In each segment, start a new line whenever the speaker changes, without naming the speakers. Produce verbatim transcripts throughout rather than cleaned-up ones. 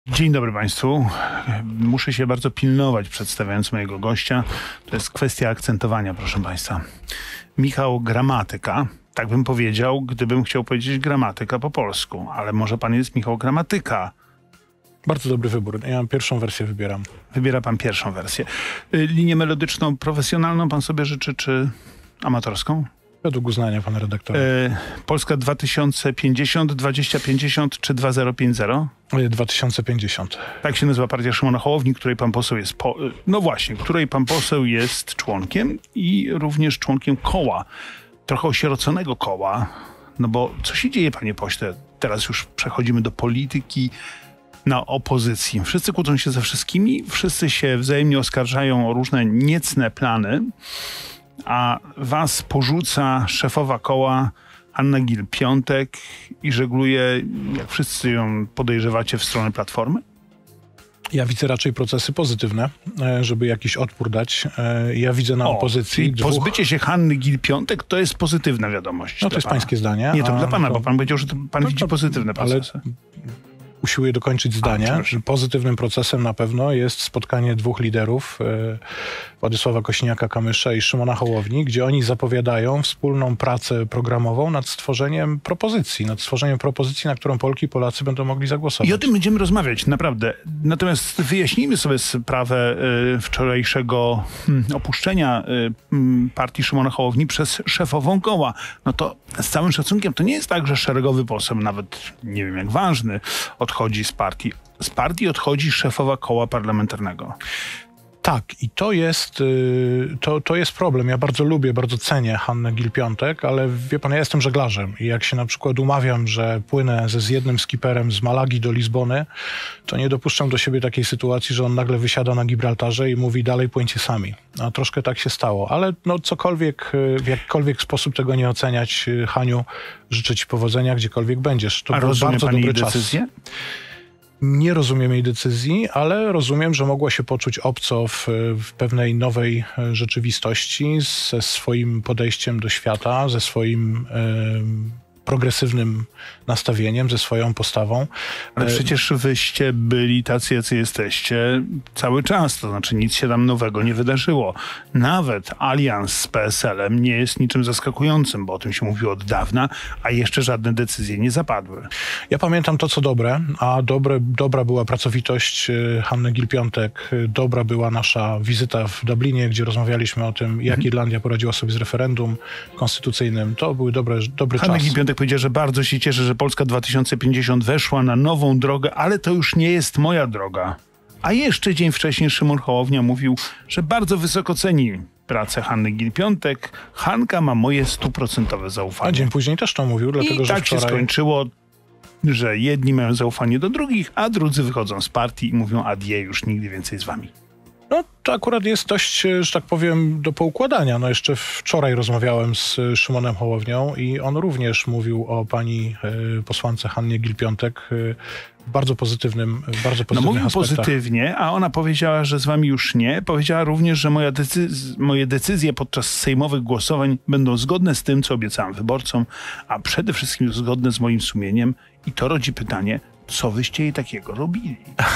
Dzień dobry Państwu. Muszę się bardzo pilnować, przedstawiając mojego gościa. To jest kwestia akcentowania, proszę Państwa. Michał Gramatyka. Tak bym powiedział, gdybym chciał powiedzieć gramatyka po polsku. Ale może Pan jest Michał Gramatyka.
Bardzo dobry wybór. Ja pierwszą wersję wybieram.
Wybiera Pan pierwszą wersję. Linię melodyczną, profesjonalną Pan sobie życzy, czy amatorską?
Według uznania Pana redaktora.
E, Polska dwa tysiące pięćdziesiąt, dwadzieścia pięćdziesiąt czy dwa tysiące pięćdziesiąt?
dwa tysiące pięćdziesiąt.
Tak się nazywa partia Szymona Hołowni, której pan poseł jest, po, no właśnie, której pan poseł jest członkiem i również członkiem koła, trochę osieroconego koła, no bo co się dzieje, panie pośle? Teraz już przechodzimy do polityki na opozycji. Wszyscy kłócą się ze wszystkimi, wszyscy się wzajemnie oskarżają o różne niecne plany, a was porzuca szefowa koła Hanna Gill-Piątek i żegluje, jak wszyscy ją podejrzewacie, w stronę Platformy?
Ja widzę raczej procesy pozytywne, żeby jakiś odpór dać. Ja widzę na
o,
opozycji
czyli
dwóch...
pozbycie się Hanny Gill-Piątek to jest pozytywna wiadomość.
No to jest
pana.
pańskie zdanie.
Nie, to
a,
dla pana,
to...
bo pan powiedział, że to pan
no,
widzi
to...
pozytywne procesy.
Ale... Usiłuję dokończyć zdanie.
A,
Pozytywnym procesem na pewno jest spotkanie dwóch liderów, e, Władysława Kosiniaka-Kamysza i Szymona Hołowni, gdzie oni zapowiadają wspólną pracę programową nad stworzeniem propozycji, nad stworzeniem propozycji, na którą Polki i Polacy będą mogli zagłosować.
I o tym będziemy rozmawiać, naprawdę. Natomiast wyjaśnijmy sobie sprawę y, wczorajszego y, opuszczenia y, partii Szymona Hołowni przez szefową koła. No to z całym szacunkiem to nie jest tak, że szeregowy poseł, nawet nie wiem jak ważny, odchodzi z partii. Z partii odchodzi szefowa koła parlamentarnego.
Tak, i to jest, to, to jest problem. Ja bardzo lubię, bardzo cenię Hannę Gill-Piątek, ale wie pan, ja jestem żeglarzem i jak się na przykład umawiam, że płynę ze z jednym skiperem z Malagi do Lizbony, to nie dopuszczam do siebie takiej sytuacji, że on nagle wysiada na Gibraltarze i mówi dalej płyńcie sami. A troszkę tak się stało, ale no cokolwiek, w jakikolwiek sposób tego nie oceniać, Haniu, życzę ci powodzenia, gdziekolwiek będziesz. To
A
był
rozumie
bardzo
pan jej
dobry
decyzję?
czas. Nie rozumiem jej decyzji, ale rozumiem, że mogła się poczuć obco w, w pewnej nowej rzeczywistości ze swoim podejściem do świata, ze swoim e, progresywnym nastawieniem, ze swoją postawą.
Ale przecież wyście byli tacy, jacy jesteście cały czas, to znaczy nic się tam nowego nie wydarzyło. Nawet alians z P S L-em nie jest niczym zaskakującym, bo o tym się mówiło od dawna, a jeszcze żadne decyzje nie zapadły.
Ja pamiętam to, co dobre, a dobre, dobra była pracowitość Hanny Gill-Piątek, dobra była nasza wizyta w Dublinie, gdzie rozmawialiśmy o tym, jak Irlandia poradziła sobie z referendum konstytucyjnym. To był dobre, dobry
Hanna
czas.
Gill-Piątek powiedział, że bardzo się cieszy, że Polska dwa tysiące pięćdziesiąt weszła na nową drogę, ale to już nie jest moja droga. A jeszcze dzień wcześniej Szymon Hołownia mówił, że bardzo wysoko ceni pracę Hanny Gill-Piątek. Hanka ma moje stuprocentowe zaufanie.
A dzień później też to mówił, dlatego
I
że
tak
wczoraj...
się skończyło, że jedni mają zaufanie do drugich, a drudzy wychodzą z partii i mówią adieu, już nigdy więcej z wami.
No to akurat jest dość, że tak powiem, do poukładania. No jeszcze wczoraj rozmawiałem z Szymonem Hołownią i on również mówił o pani y, posłance Hannie Gill-Piątek y, w bardzo pozytywnym, w bardzo pozytywnych
No mówił
aspektach.
pozytywnie, a ona powiedziała, że z wami już nie. Powiedziała również, że moja decyz moje decyzje podczas sejmowych głosowań będą zgodne z tym, co obiecałam wyborcom, a przede wszystkim zgodne z moim sumieniem. I to rodzi pytanie, co wyście jej takiego robili?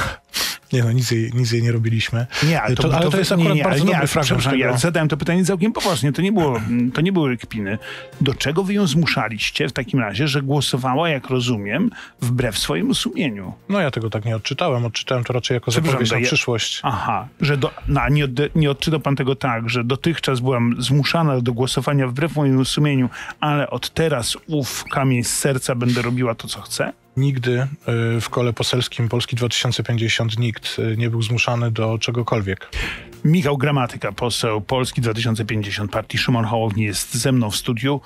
Nie no, nic jej, nic jej nie robiliśmy.
Nie, ale to,
to,
to,
ale to jest akurat
nie, nie,
bardzo
ale nie,
dobry
ale,
fragment
przepraszam,
tego.
ja zadałem to pytanie całkiem poważnie. To nie było, to nie były kpiny. Do czego wy ją zmuszaliście w takim razie, że głosowała, jak rozumiem, wbrew swojemu sumieniu?
No ja tego tak nie odczytałem. Odczytałem to raczej jako zapowiedź na
ja...
przyszłość.
Aha, że do, no, nie, od, nie odczytał pan tego tak, że dotychczas byłam zmuszana do głosowania wbrew mojemu sumieniu, ale od teraz ów kamień z serca będę robiła to, co chcę?
Nigdy w kole poselskim Polski dwa tysiące pięćdziesiąt nikt nie był zmuszany do czegokolwiek.
Michał Gramatyka, poseł Polski dwa tysiące pięćdziesiąt partii Szymon Hołowni jest ze mną w studiu.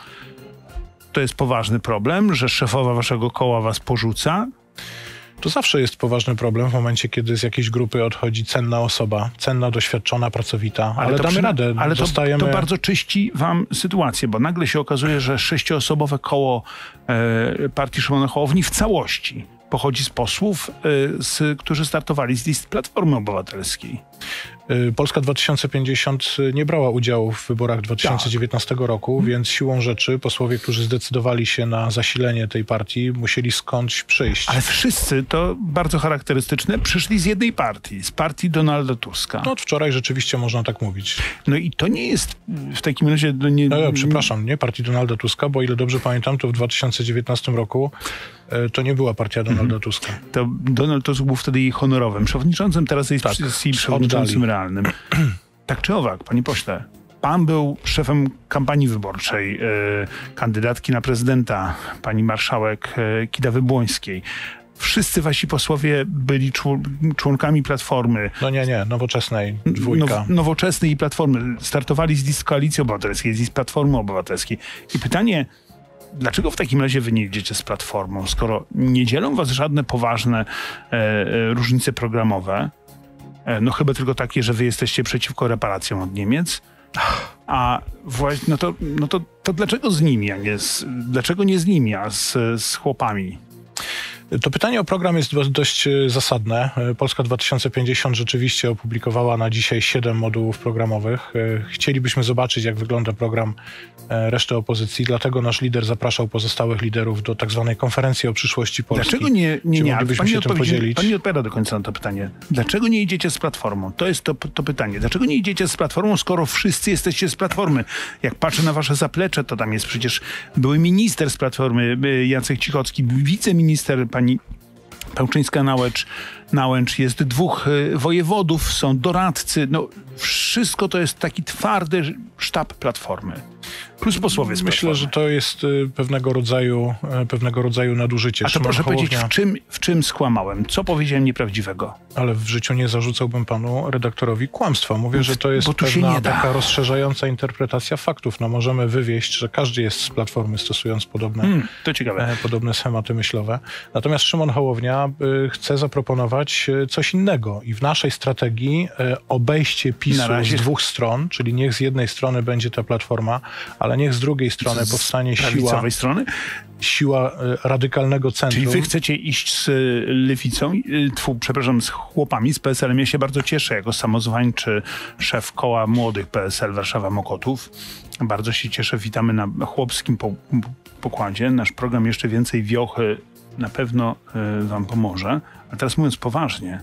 To jest poważny problem, że szefowa waszego koła was porzuca?
To zawsze jest poważny problem w momencie, kiedy z jakiejś grupy odchodzi cenna osoba, cenna, doświadczona, pracowita, ale, ale damy przy... radę.
Ale to,
Dostajemy...
to bardzo czyści wam sytuację, bo nagle się okazuje, że sześcioosobowe koło e, partii Szymona Hołowni w całości pochodzi z posłów, y, z, którzy startowali z list Platformy Obywatelskiej.
Polska dwa tysiące pięćdziesiąt nie brała udziału w wyborach dwa tysiące dziewiętnastego tak. roku, więc siłą rzeczy posłowie, którzy zdecydowali się na zasilenie tej partii, musieli skądś przyjść.
Ale wszyscy, to bardzo charakterystyczne, przyszli z jednej partii, z partii Donalda Tuska.
No od wczoraj rzeczywiście można tak mówić.
No i to nie jest w takim razie... No, nie,
no ja, przepraszam, nie partii Donalda Tuska, bo o ile dobrze pamiętam, to w dwa tysiące dziewiętnastym roku to nie była partia Donalda mhm. Tuska.
To Donald Tusk był wtedy jej honorowym przewodniczącym, teraz jest tak, jej przewodniczącym realnym. Tak czy owak, panie pośle, pan był szefem kampanii wyborczej yy, kandydatki na prezydenta, pani marszałek yy, Kidawy-Błońskiej. Wszyscy wasi posłowie byli członkami Platformy.
No nie, nie, Nowoczesnej, dwójka.
Now, nowoczesnej i Platformy. Startowali z Koalicji Obywatelskiej, z Platformy Obywatelskiej. I pytanie... Dlaczego w takim razie wy nie idziecie z Platformą, skoro nie dzielą was żadne poważne e, e, różnice programowe, e, no chyba tylko takie, że wy jesteście przeciwko reparacjom od Niemiec, a właśnie, no to, no to, to dlaczego z nimi, a nie z, dlaczego nie z nimi, a z, z chłopami?
To pytanie o program jest dość zasadne. Polska dwa tysiące pięćdziesiąt rzeczywiście opublikowała na dzisiaj siedem modułów programowych. Chcielibyśmy zobaczyć, jak wygląda program reszty opozycji, dlatego nasz lider zapraszał pozostałych liderów do tak zwanej konferencji o przyszłości Polski.
Dlaczego nie, nie, nie,
moglibyśmy się tym podzielić?
Pan nie odpowiada do końca na to pytanie. Dlaczego nie idziecie z Platformą? To jest to, to pytanie. Dlaczego nie idziecie z Platformą, skoro wszyscy jesteście z Platformy? Jak patrzę na wasze zaplecze, to tam jest przecież były minister z Platformy, Jacek Cichocki, wiceminister, pani Pełczyńska-Nałęcz, Nałęcz, jest dwóch wojewodów, są doradcy, no wszystko to jest taki twardy sztab Platformy. Plus posłowie z
Myślę, że to jest pewnego rodzaju, pewnego rodzaju nadużycie.
A to
Szymon
proszę
Hołownia...
powiedzieć, w czym, w czym skłamałem? Co powiedziałem nieprawdziwego?
Ale w życiu nie zarzucałbym panu redaktorowi kłamstwa. Mówię, że to jest
Bo tu się
pewna
nie da.
taka rozszerzająca interpretacja faktów. No możemy wywieść, że każdy jest z Platformy, stosując podobne,
hmm, to ciekawe.
podobne schematy myślowe. Natomiast Szymon Hołownia chce zaproponować coś innego. I w naszej strategii obejście PiSu razie... z dwóch stron, czyli niech z jednej strony będzie ta Platforma, ale niech z drugiej strony
z
powstanie
siła,
strony? siła radykalnego centrum.
Czyli wy chcecie iść z lewicą, tfu, przepraszam, z chłopami, z P S L-em. Ja się bardzo cieszę, jako samozwańczy szef koła młodych P S L Warszawa Mokotów. Bardzo się cieszę. Witamy na chłopskim po, pokładzie. Nasz program Jeszcze Więcej Wiochy na pewno y, wam pomoże. A teraz mówiąc poważnie,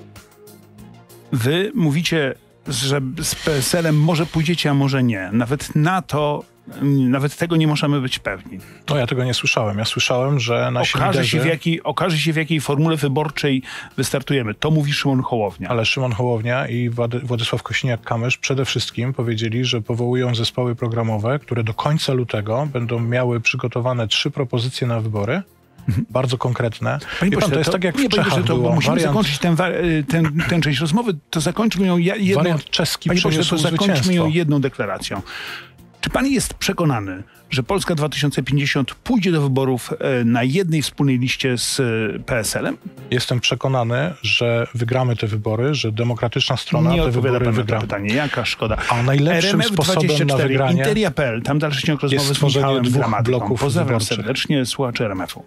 wy mówicie, że z P S L-em może pójdziecie, a może nie. Nawet na to, nawet tego nie możemy być pewni.
No ja tego nie słyszałem. Ja słyszałem, że nasi
okaże
liderzy...
się w jakiej, okaże się, w jakiej formule wyborczej wystartujemy. To mówi Szymon Hołownia.
Ale Szymon Hołownia i Włady, Władysław Kosiniak-Kamysz przede wszystkim powiedzieli, że powołują zespoły programowe, które do końca lutego będą miały przygotowane trzy propozycje na wybory. Bardzo konkretne.
Panie
Wie pan,
pośle,
to jest
to,
tak jak
nie,
w Czechach
pośle, to,
było.
bo musimy
Wariant...
zakończyć ten, ten, ten część rozmowy. To zakończmy ją jedną...
Wariant czeski
Panie pośle, to zakończmy ją
zwycięstwo.
jedną deklaracją. Czy pan jest przekonany, że Polska dwa tysiące pięćdziesiąt pójdzie do wyborów na jednej wspólnej liście z P S L-em?
Jestem przekonany, że wygramy te wybory, że demokratyczna strona
nie
te wybory wygra.
pytanie. Jaka szkoda.
A najlepszym
R M F
sposobem
dwadzieścia cztery,
na wygranie
Interia kropka P L, tam dalszy ciąg rozmowy z Michałem
dwóch
Gramatyką.
bloków
Pozdrawiam
wyborczych.
serdecznie słuchaczy R M F-u.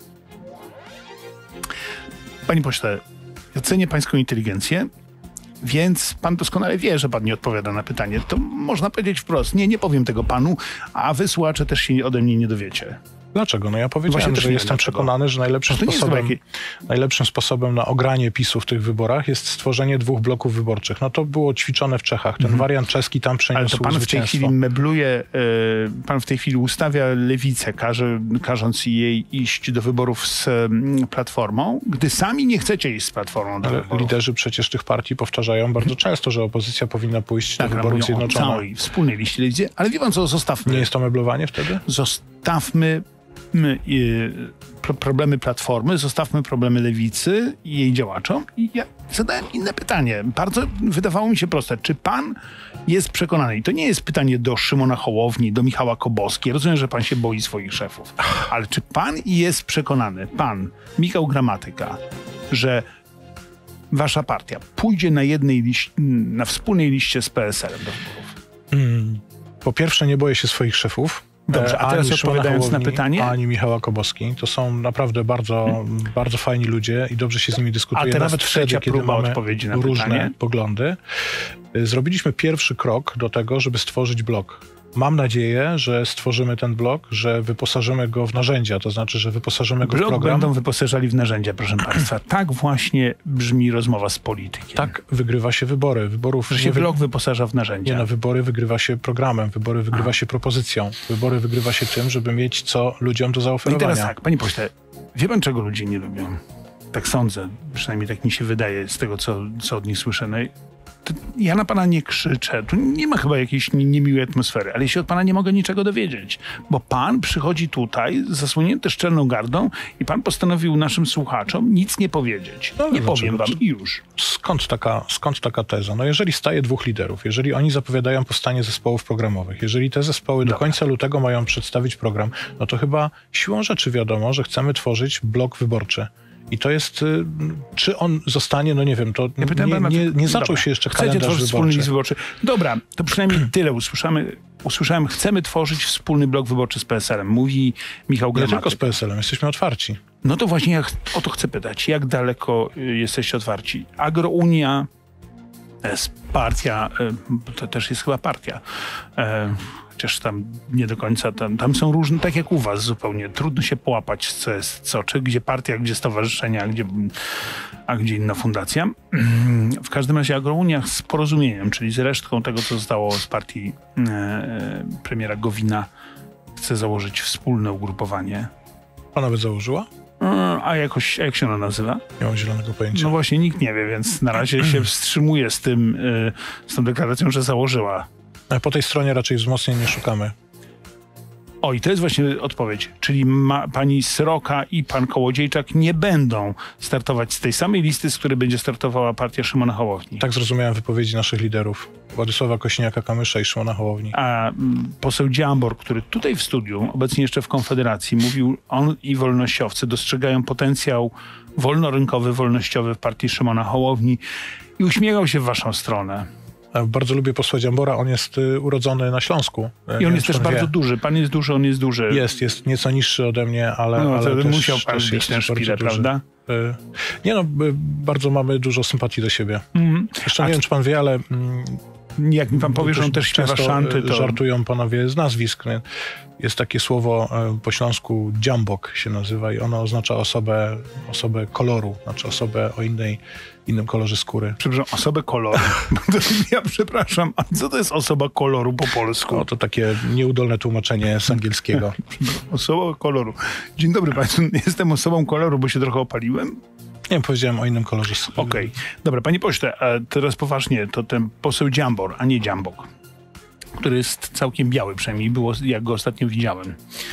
Panie pośle, ja cenię pańską inteligencję, więc pan doskonale wie, że pan nie odpowiada na pytanie. To można powiedzieć wprost. Nie, nie powiem tego panu, a wy, słuchacze, też się ode mnie nie dowiecie.
Dlaczego? No ja powiedziałem,
Właśnie
że
nie
jestem
dlaczego.
przekonany, że najlepszym sposobem,
jakie...
najlepszym sposobem na ogranie PiSu w tych wyborach jest stworzenie dwóch bloków wyborczych. No to było ćwiczone w Czechach. Ten mhm. wariant czeski tam przeniósł
Ale to pan w tej chwili mebluje, yy, pan w tej chwili ustawia lewicę, każe, każąc jej iść do wyborów z y, Platformą, gdy sami nie chcecie iść z Platformą do
Ale
wyborów.
liderzy przecież tych partii powtarzają bardzo często, że opozycja powinna pójść
tak,
do wyborów zjednoczonych.
całej wspólnej liście lewicy. Ale wie pan co, zostawmy.
Nie jest to meblowanie wtedy?
Zostawmy My, y, pro, problemy Platformy, zostawmy problemy lewicy i jej działaczom. I ja zadałem inne pytanie. Bardzo wydawało mi się proste. Czy pan jest przekonany? I to nie jest pytanie do Szymona Hołowni, do Michała Koboski. Rozumiem, że pan się boi swoich szefów. Ale czy pan jest przekonany, pan, Michał Gramatyka, że wasza partia pójdzie na jednej liście, na wspólnej liście z P S L-em do wyborów?
Hmm. Po pierwsze, nie boję się swoich szefów.
Dobrze, a teraz
ani
odpowiadając
Szymona
na
Hołowni,
pytanie...
ani Michała Kobowski. To są naprawdę bardzo, hmm. bardzo fajni ludzie i dobrze się z nimi dyskutuje.
A teraz
nawet wtedy, kiedy
próba
mamy
odpowiedzi na
różne
pytanie.
poglądy. Zrobiliśmy pierwszy krok do tego, żeby stworzyć blog. Mam nadzieję, że stworzymy ten blog, że wyposażymy go w narzędzia, to znaczy, że wyposażymy go
Blog
w program.
będą wyposażali w narzędzia, proszę państwa. Tak właśnie brzmi rozmowa z politykiem.
Tak wygrywa się wybory. Wyborów
Że się
wy...
blog wyposaża w narzędzia.
Nie, no, wybory wygrywa się programem, wybory wygrywa A. się propozycją, wybory wygrywa się tym, żeby mieć co ludziom do zaoferowania.
No i teraz tak, panie pośle, wie pan, czego ludzie nie lubią? Tak sądzę, przynajmniej tak mi się wydaje z tego, co, co od nich słyszę. No i to ja na pana nie krzyczę, tu nie ma chyba jakiejś niemiłej atmosfery, ale ja się od pana nie mogę niczego dowiedzieć, bo pan przychodzi tutaj zasłonięty szczelną gardą i pan postanowił naszym słuchaczom nic nie powiedzieć. No, nie powiem wam i już.
Skąd taka, skąd taka teza? No jeżeli staje dwóch liderów, jeżeli oni zapowiadają powstanie zespołów programowych, jeżeli te zespoły Dobra. do końca lutego mają przedstawić program, no to chyba siłą rzeczy wiadomo, że chcemy tworzyć blok wyborczy. I to jest, czy on zostanie, no nie wiem, to ja pytam, nie, nie, nie zaczął Dobra. się jeszcze
Chcecie
kalendarz
tworzyć
wyborczy.
Wspólny list wyborczy. Dobra, to przynajmniej tyle usłyszamy. Usłyszałem, chcemy tworzyć wspólny blok wyborczy z P S L-em. Mówi Michał Gramatyk.
Nie tylko z P S L-em, jesteśmy otwarci.
No to właśnie ja o to chcę pytać. Jak daleko jesteście otwarci? Agrounia to jest partia, to też jest chyba partia, chociaż tam nie do końca, tam, tam są różne, tak jak u was zupełnie. Trudno się połapać, co jest co, czy gdzie partia, gdzie stowarzyszenia, a gdzie, a gdzie inna fundacja. W każdym razie Agrounia z Porozumieniem, czyli z resztką tego, co zostało z partii e, premiera Gowina, chce założyć wspólne ugrupowanie.
Ona by założyła?
A jakoś, jak się ona nazywa?
Nie mam zielonego pojęcia.
No właśnie nikt nie wie, więc na razie się wstrzymuje z tym, z tą deklaracją, że założyła.
A po tej stronie raczej wzmocnień nie szukamy.
O, i to jest właśnie odpowiedź. Czyli ma, pani Sroka i pan Kołodziejczak nie będą startować z tej samej listy, z której będzie startowała partia Szymona Hołowni.
Tak zrozumiałem wypowiedzi naszych liderów. Władysława Kosiniaka-Kamysza i Szymona Hołowni.
A m, poseł Dziambor, który tutaj w studiu, obecnie jeszcze w Konfederacji, mówił, on i wolnościowcy dostrzegają potencjał wolnorynkowy, wolnościowy w partii Szymona Hołowni i uśmiechał się w waszą stronę.
Bardzo lubię posła Dziambora, on jest y, urodzony na Śląsku.
I on jest też bardzo wie. duży. Pan jest duży, on jest duży.
Jest, jest nieco niższy ode mnie, ale,
no,
ale też,
musiał pan
też
być ten szpilę, prawda?
Y, nie no, y, bardzo mamy dużo sympatii do siebie. Mm. Jeszcze nie A wiem, czy pan wie, ale... Mm,
jak mi pan powie, że on też śpiewa szanty, to...
żartują panowie z nazwisk. Nie? Jest takie słowo po śląsku dziambok się nazywa i ono oznacza osobę, osobę koloru, znaczy osobę o innej, innym kolorze skóry.
Przepraszam, osobę koloru. Ja przepraszam, a co to jest osoba koloru po polsku?
No to takie nieudolne tłumaczenie z angielskiego.
Osoba koloru. Dzień dobry państwu, jestem osobą koloru, bo się trochę opaliłem.
Nie, powiedziałem o innym kolorze.
Okej. Okay. Dobra, panie pośle, a teraz poważnie, to ten poseł Dziambor, a nie Dziambok, który jest całkiem biały, przynajmniej było, jak go ostatnio widziałem.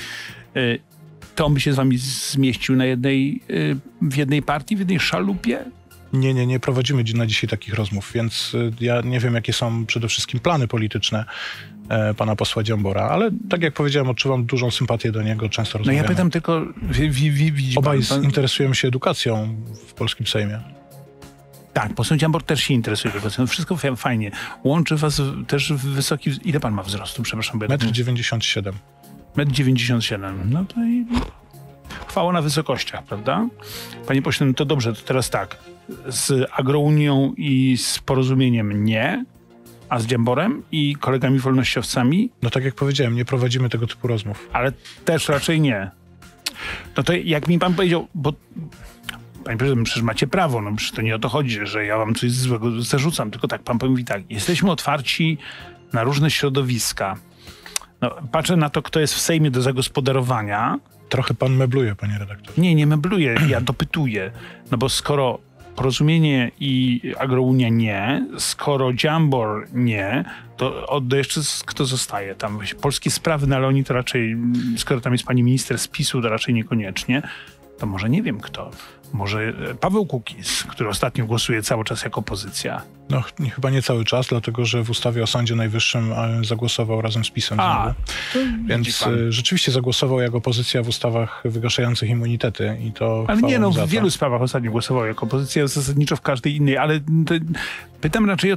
To on by się z wami zmieścił na jednej, w jednej partii, w jednej szalupie?
Nie, nie, nie prowadzimy na dzisiaj takich rozmów, więc ja nie wiem, jakie są przede wszystkim plany polityczne e, pana posła Dziambora, ale tak jak powiedziałem, odczuwam dużą sympatię do niego, często rozmawiamy.
No ja pytam tylko, widzi, widzi
Obaj
pan, pan...
interesujemy się edukacją w polskim Sejmie.
Tak, poseł Dziambor też się interesuje edukacją. Wszystko fajnie. Łączy was też wysoki... Ile pan ma wzrostu? Przepraszam.
metr dziewięćdziesiąt siedem.
metr dziewięćdziesiąt siedem. No to i... Chwała na wysokościach, prawda? Panie pośle, no to dobrze, to teraz tak. Z Agrounią i z Porozumieniem nie, a z Dziamborem i kolegami wolnościowcami?
No tak jak powiedziałem, nie prowadzimy tego typu rozmów.
Ale też raczej nie. No to jak mi pan powiedział, bo panie prezydent, przecież macie prawo, no przecież to nie o to chodzi, że ja wam coś złego zarzucam, tylko tak, pan mówi tak, jesteśmy otwarci na różne środowiska. No, patrzę na to, kto jest w Sejmie do zagospodarowania.
Trochę pan mebluje, panie redaktorze.
Nie, nie mebluję, ja dopytuję. No bo skoro Porozumienie i Agrounia nie, skoro Dziambor nie, to od, jeszcze kto zostaje tam? Polskie Sprawy, no ale oni to raczej, skoro tam jest pani minister z PiSu, to raczej niekoniecznie. To może nie wiem kto. Może Paweł Kukiz, który ostatnio głosuje cały czas jako opozycja.
No ch- chyba nie cały czas, dlatego że w ustawie o Sądzie Najwyższym zagłosował razem z PiS-em.
A,
Więc rzeczywiście zagłosował jako opozycja w ustawach wygaszających immunitety i to
ale nie, no w
to.
wielu sprawach ostatnio głosował jako opozycja, zasadniczo w każdej innej, ale to, pytam raczej o to,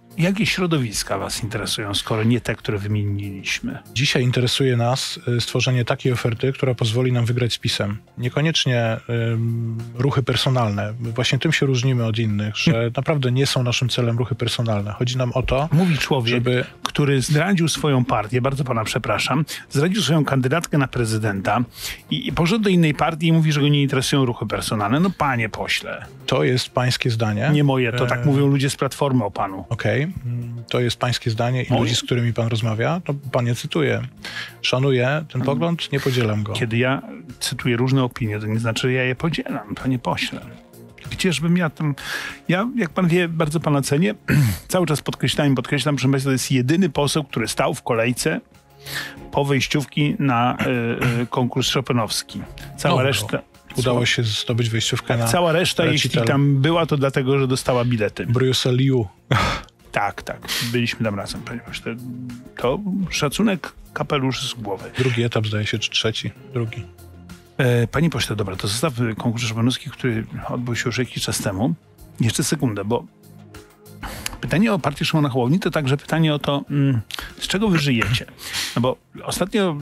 Jakie środowiska was interesują, skoro nie te, które wymieniliśmy?
Dzisiaj interesuje nas stworzenie takiej oferty, która pozwoli nam wygrać z PiS-em. Niekoniecznie ym, ruchy personalne. Właśnie tym się różnimy od innych, że hmm. naprawdę nie są naszym celem ruchy personalne. Chodzi nam o to,
Mówi człowiek,
żeby...
który zdradził swoją partię, bardzo pana przepraszam, zdradził swoją kandydatkę na prezydenta i, i poszedł do innej partii i mówi, że go nie interesują ruchy personalne. No panie pośle.
To jest pańskie zdanie.
Nie moje, to tak mówią ludzie z Platformy o panu.
Okej, okay. To jest pańskie zdanie i ludzi, z którymi pan rozmawia, to pan je cytuje. Szanuję ten pogląd, nie podzielam go.
Kiedy ja cytuję różne opinie, to nie znaczy, że ja je podzielam, panie pośle. Gdzieżbym ja tam... Ja, jak pan wie, bardzo pana cenię. Cały czas podkreślam i podkreślam, że to jest jedyny poseł, który stał w kolejce po wejściówki na y, y, konkurs chopinowski. Cała
no,
reszta...
Udało się zdobyć wejściówkę tak, na
cała reszta,
recital.
Jeśli tam była, to dlatego, że dostała bilety.
Bruseliu.
Tak, tak. Byliśmy tam razem, ponieważ to, to szacunek, kapelusz z głowy.
Drugi etap zdaje się, czy trzeci? Drugi.
E, panie pośle, dobra, to zostaw konkurs chopinowski, który odbył się już jakiś czas temu. Jeszcze sekundę, bo pytanie o partię Szymona Hołowni to także pytanie o to, mm, z czego wy żyjecie. No bo ostatnio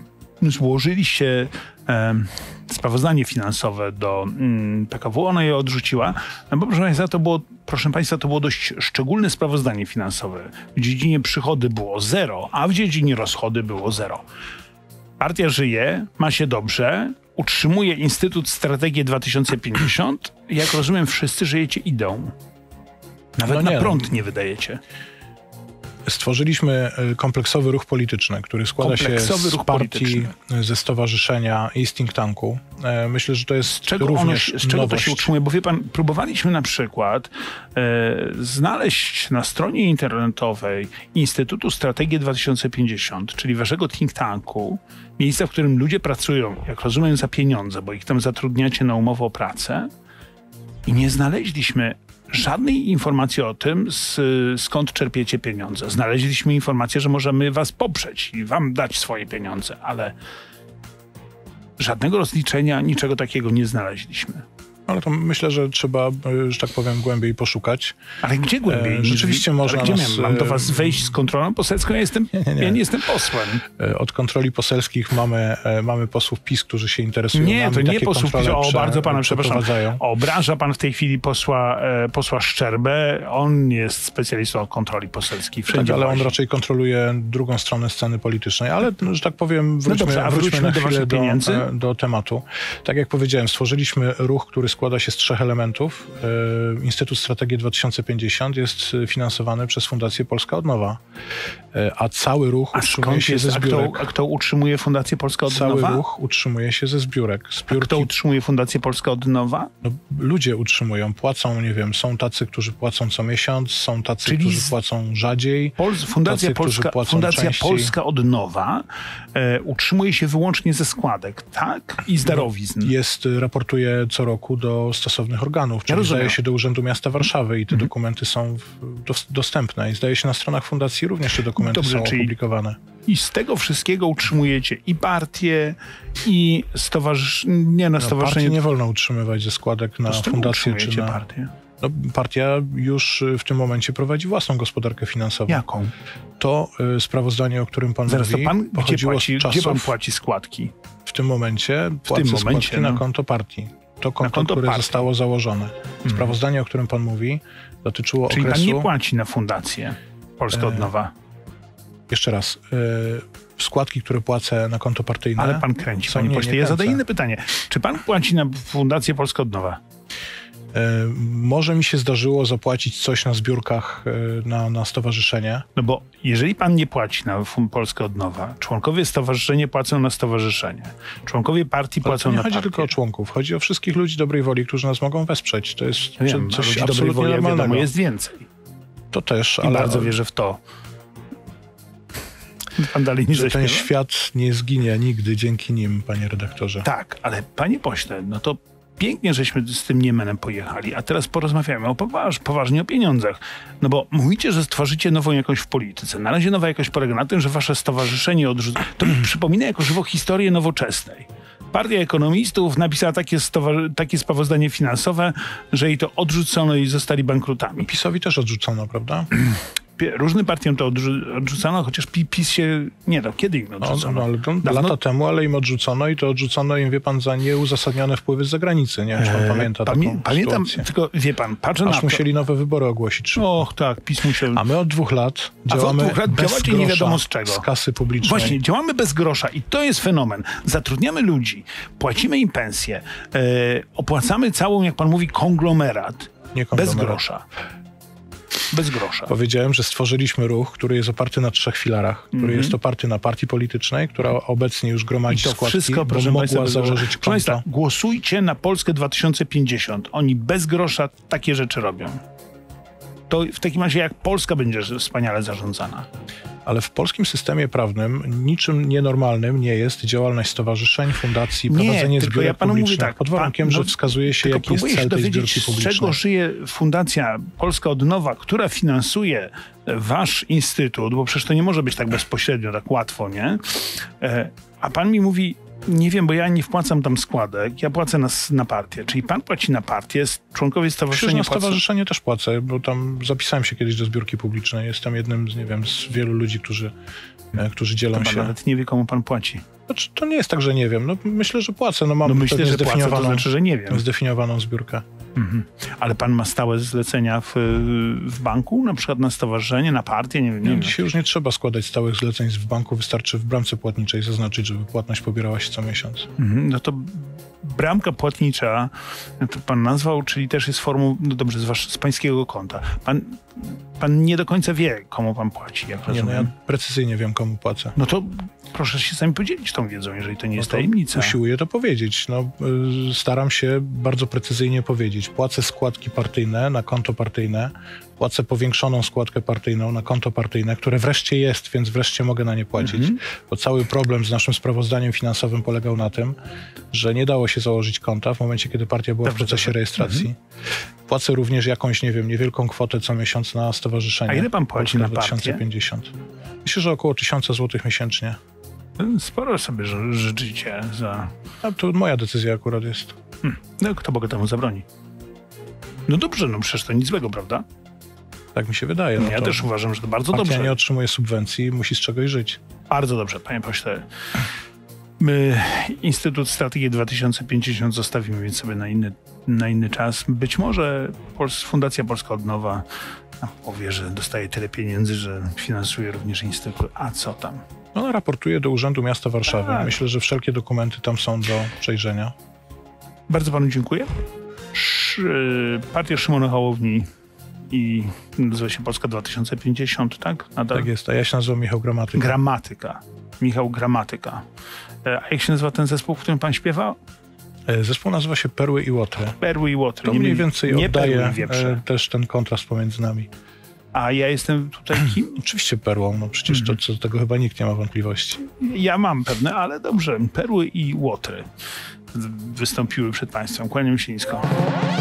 złożyliście e, sprawozdanie finansowe do mm, P K W, ona je odrzuciła, no bo proszę Państwa, to było, proszę Państwa, to było dość szczególne sprawozdanie finansowe. W dziedzinie przychody było zero, a w dziedzinie rozchody było zero. Partia żyje, ma się dobrze, utrzymuje Instytut Strategii dwa tysiące pięćdziesiąt. Jak rozumiem, wszyscy żyjecie ideą. Nawet
no
na
nie,
prąd nie wydajecie.
Stworzyliśmy kompleksowy ruch polityczny, który składa się z partii, ze stowarzyszenia i z think tanku. Myślę, że to jest z czego również
ono, Z czego
nowość.
to się utrzymuje? Bo wie pan, próbowaliśmy na przykład e, znaleźć na stronie internetowej Instytutu Strategii dwa tysiące pięćdziesiąt, czyli waszego think tanku, miejsca, w którym ludzie pracują, jak rozumiem, za pieniądze, bo ich tam zatrudniacie na umowę o pracę, i nie znaleźliśmy żadnej informacji o tym, z, skąd czerpiecie pieniądze. Znaleźliśmy informację, że możemy was poprzeć i wam dać swoje pieniądze, ale żadnego rozliczenia, niczego takiego nie znaleźliśmy.
Ale to myślę, że trzeba, że tak powiem, głębiej poszukać.
Ale gdzie głębiej?
E, rzeczywiście można
gdzie
nas...
Mam do was wejść z kontrolą poselską? Ja, jestem, nie, nie, nie. ja nie jestem posłem.
Od kontroli poselskich mamy, mamy posłów PiS, którzy się interesują.
Nie,
mamy
to nie posłów PiS. O,
prze,
bardzo pana przepraszam. Obraża pan w tej chwili posła, e, posła Szczerbę. On jest specjalistą od kontroli poselskiej.
Tak, ale on raczej kontroluje drugą stronę sceny politycznej. Ale, że tak powiem, wróćmy,
no dobrze, a wróćmy,
wróćmy na
do,
chwilę do, do tematu. Tak jak powiedziałem, stworzyliśmy ruch, który składa się z trzech elementów. Instytut Strategii dwa tysiące pięćdziesiąt jest finansowany przez Fundację Polska Odnowa. A cały ruch
a
utrzymuje się
jest,
ze zbiórek.
A kto, a kto utrzymuje Fundację Polska Odnowa?
Cały ruch utrzymuje się ze zbiórek.
Zbiórki... A kto utrzymuje Fundację Polska Odnowa?
No, ludzie utrzymują, płacą, nie wiem, są tacy, którzy płacą co miesiąc, są tacy, Czyli którzy płacą rzadziej.
Pol... Fundacja,
tacy,
Polska, Fundacja Polska Odnowa e, utrzymuje się wyłącznie ze składek, tak? I z darowizn.
Jest, raportuje co roku do stosownych organów, czyli ja zdaje się do Urzędu Miasta Warszawy i te mm-hmm. dokumenty są w, do, dostępne. I zdaje się na stronach fundacji również te dokumenty Dobrze, są opublikowane.
I z tego wszystkiego utrzymujecie i partię, i stowarzyszenie. Nie, no, stowarzyszenie.
Partii nie wolno utrzymywać ze składek na fundację czy na
partię.
No, partia już w tym momencie prowadzi własną gospodarkę finansową.
Jaką?
To y, sprawozdanie, o którym pan
Zaraz,
mówi,
to pan,
pochodziło
gdzie, płaci,
z czasów,
gdzie pan płaci składki?
W tym momencie
w
płacę
tym momencie,
składki
no.
na konto partii. To konto, konto które partii. zostało założone. Sprawozdanie, hmm. o którym pan mówi, dotyczyło
Czyli
okresu...
Czyli pan nie płaci na Fundację Polska Odnowa? E,
jeszcze raz. E, składki, które płacę na konto partyjne...
Ale pan kręci, panie pośle. Ja zadaję inne pytanie. Czy pan płaci na Fundację Polska Odnowa?
E, może mi się zdarzyło zapłacić coś na zbiórkach e, na, na stowarzyszenie.
No bo jeżeli pan nie płaci na Polskę Odnowa, członkowie stowarzyszenia płacą na stowarzyszenie, członkowie partii
Ale
płacą
nie
na
chodzi
partię.
tylko o członków, chodzi o wszystkich ludzi dobrej woli, którzy nas mogą wesprzeć. To jest
ja wiem,
coś
ludzi
absolutnie
woli,
normalnego.
Wiadomo, jest więcej.
To też,
I
ale...
bardzo wierzę w to. Pan dalej nie
że ten
zaśpiewa?
świat nie zginie nigdy dzięki nim, panie redaktorze.
Tak, ale panie pośle, no to pięknie, żeśmy z tym Niemenem pojechali, a teraz porozmawiamy o poważ, poważnie o pieniądzach. No bo mówicie, że stworzycie nową jakość w polityce. Na razie nowa jakość polega na tym, że wasze stowarzyszenie odrzuca... To mi przypomina jako żywo historię nowoczesnej. Partia ekonomistów napisała takie, takie sprawozdanie finansowe, że jej to odrzucono i zostali bankrutami.
PiS-owi też odrzucono, prawda?
różnym partiom to odrzu- odrzucano, chociaż PiS się... Nie, to kiedy im odrzucono?
No, no, ale to
Dawno?
lata temu, ale im odrzucono i to odrzucono im, wie pan, za nieuzasadnione wpływy z zagranicy. Nie wiem, czy pan
Eee,
pamięta
pamię-
taką
Pamiętam,
sytuację.
tylko wie pan, patrzę na
Aż
to...
musieli nowe wybory ogłosić.
Och, tak, PiS musiał...
A my od dwóch lat
A wy od
działamy
dwóch lat
bez
działacie nie
grosza
wiadomo z czego.
z kasy publicznej.
Właśnie, działamy bez grosza i to jest fenomen. Zatrudniamy ludzi, płacimy im pensje, e, opłacamy całą, jak pan mówi, konglomerat.
Nie
Bez
konglomerat.
grosza. Bez grosza.
Powiedziałem, że stworzyliśmy ruch, który jest oparty na trzech filarach. Który
Mhm.
jest oparty na partii politycznej, która obecnie już
I
gromadzi
to
składki,
wszystko,
bo
proszę Państwa,
mogła
bez grosza.
założyć
Proszę Państwa,
konto.
głosujcie na Polskę dwa tysiące pięćdziesiąt. Oni bez grosza takie rzeczy robią. To w takim razie jak Polska będzie wspaniale zarządzana.
Ale w polskim systemie prawnym niczym nienormalnym nie jest działalność stowarzyszeń, fundacji,
Nie,
prowadzenie
tylko
zbiórek
ja panu mówię
publicznych.
tak,
pod warunkiem,
pan- no,
że wskazuje się,
Tylko
jaki jest
próbuję się
cel tej
dowiedzieć,
zbiórki
z czego
publicznej.
żyje Fundacja Polska od Nowa, która finansuje wasz instytut, bo przecież to nie może być tak bezpośrednio, tak łatwo, nie? E, A pan mi mówi, nie wiem, bo ja nie wpłacam tam składek, ja płacę na, s- na partię. Czyli pan płaci na partię, s- członkowie
Przecież
stowarzyszenia
na
płacą...
stowarzyszenie też płacę, bo tam zapisałem się kiedyś do zbiórki publicznej. Jestem jednym z, nie wiem, z wielu ludzi, którzy, e, którzy dzielą
To pan
się.
nawet nie wie, komu pan płaci.
Znaczy, to nie jest tak, że nie wiem. No, myślę, że płacę. No, mam
No myślę,
pewnie
że płacę, to
zdefiniowaną,
znaczy, że nie wiem.
zdefiniowaną zbiórkę.
Mhm. Ale pan ma stałe zlecenia w, w banku, na przykład na stowarzyszenie, na partię, nie wiem. Nie
Nie,
wiem.
dzisiaj już nie trzeba składać stałych zleceń w banku. Wystarczy w bramce płatniczej zaznaczyć, żeby płatność pobierała się co miesiąc.
Mhm. No to bramka płatnicza, to pan nazwał, czyli też jest formą, no dobrze, z, wasz, z pańskiego konta. Pan, pan nie do końca wie, komu pan płaci, jak
Nie, no
rozumiem.
ja precyzyjnie wiem, komu płacę.
No to proszę się sami podzielić tą wiedzą, jeżeli to nie jest
No to
tajemnica.
Usiłuję to powiedzieć. No, y, staram się bardzo precyzyjnie powiedzieć. Płacę składki partyjne na konto partyjne, płacę powiększoną składkę partyjną na konto partyjne, które wreszcie jest, więc wreszcie mogę na nie płacić.
Mhm.
Bo cały problem z naszym sprawozdaniem finansowym polegał na tym, że nie dało się założyć konta w momencie, kiedy partia była
Dobrze,
w procesie
dobrze.
rejestracji. Płacę również jakąś, nie wiem, niewielką kwotę co miesiąc na stowarzyszenie.
A ile pan płaci
Polska
na partię?
dwa tysiące pięćdziesiąt. Myślę, że około tysiąc złotych miesięcznie.
Sporo sobie ży- życzycie za...
A to moja decyzja akurat jest.
Hmm. No kto Boga temu zabroni? No dobrze, no przecież to nic złego, prawda?
Tak mi się wydaje. No
ja
to
też uważam, że to bardzo
partia
dobrze.
nie otrzymuje subwencji, musi z czegoś żyć.
Bardzo dobrze, panie pośle. My Instytut Strategii dwa tysiące pięćdziesiąt zostawimy więc sobie na inny, na inny czas. Być może Pols- Fundacja Polska od Nowa nam powie, że dostaje tyle pieniędzy, że finansuje również Instytut. A co tam?
Ona raportuje do Urzędu Miasta Warszawy.
Tak.
Myślę, że wszelkie dokumenty tam są do przejrzenia.
Bardzo panu dziękuję. Szy- Partia Szymona Hołowni i nazywa się Polska dwa tysiące pięćdziesiąt, tak? Nadal?
Tak jest, a ja się nazywam Michał Gramatyk.
Gramatyka. Michał Gramatyka. E, A jak się nazywa ten zespół, w którym pan śpiewa?
E, Zespół nazywa się Perły i Łotry.
Perły i Łotry.
To
Nie
mniej
myli-
więcej
nie
oddaje
Perły i Wieprze.
e, też ten kontrast pomiędzy nami.
A ja jestem tutaj kim?
Oczywiście perłą, no przecież to, co do tego chyba nikt nie ma wątpliwości.
Ja mam pewne, ale dobrze. Perły i Łotry wystąpiły przed państwem. Kłaniam się nisko.